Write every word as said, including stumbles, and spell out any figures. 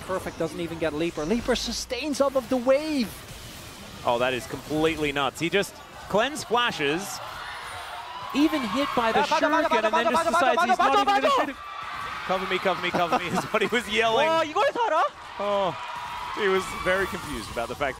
Perfect doesn't even get Leaper. Leaper sustains off of the wave. Oh, that is completely nuts. He just cleanse flashes, even hit by the shuriken, and then just decides he's not even going to shoot it. Cover me, cover me, cover me is what he was yelling. 와, 이걸 살아? Oh, he was very confused about the fact